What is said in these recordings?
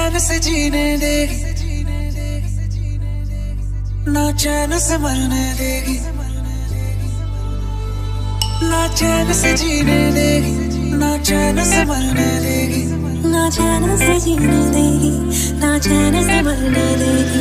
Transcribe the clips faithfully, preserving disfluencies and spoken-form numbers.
चैन से जीने देगी, ना चैन से मरने देगी, ना चैन से जीने देगी, ना चैन से मरने देगी, ना चैन से जीने देगी, ना चैन से मरने देगी।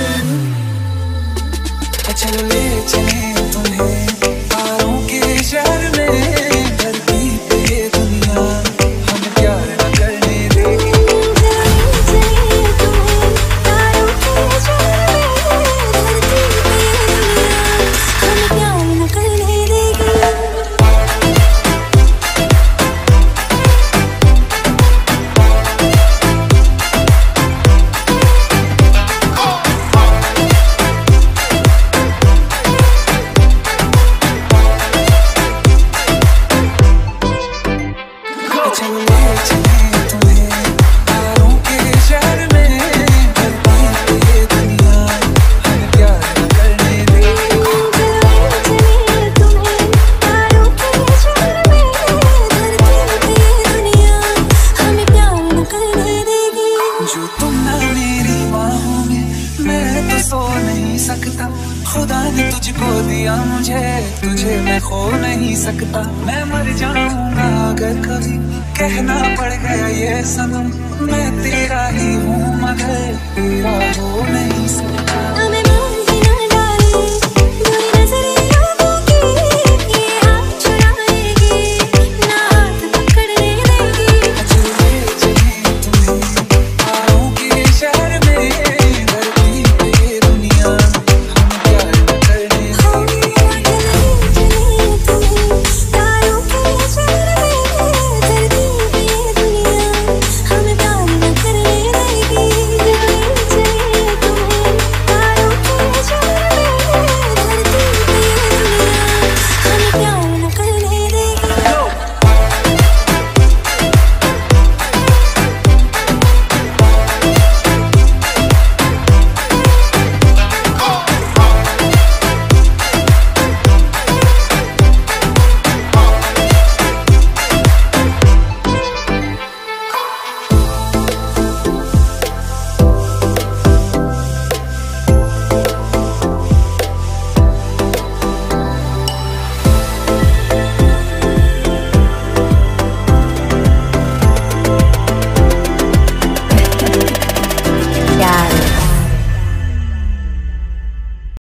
चलो ले चले तुम्हें तारों के शहर में, धरती पे ये दुनिया हमें प्यार न करने देगी। चले तुम्हें तारों के शहर में, धरती पे ये दुनिया हमें प्यार न करने देगी। खुदा ने तुझको दिया मुझे, तुझे मैं खो नहीं सकता। मैं मर जाऊंगा अगर कभी कहना पड़ गया ये सनम, मैं तेरा ही हूँ मगर तेरा हो नहीं सकता।